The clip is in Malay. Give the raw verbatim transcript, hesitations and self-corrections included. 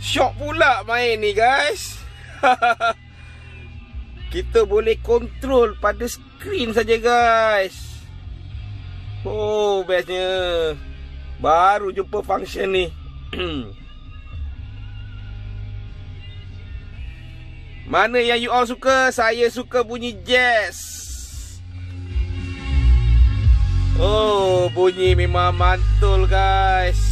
Syok pula main ni guys. Kita boleh kontrol pada skrin saja guys. Oh bestnya. Baru jumpa function ni. Mana yang you all suka? Saya suka bunyi jazz. Oh, bunyi memang mantul guys.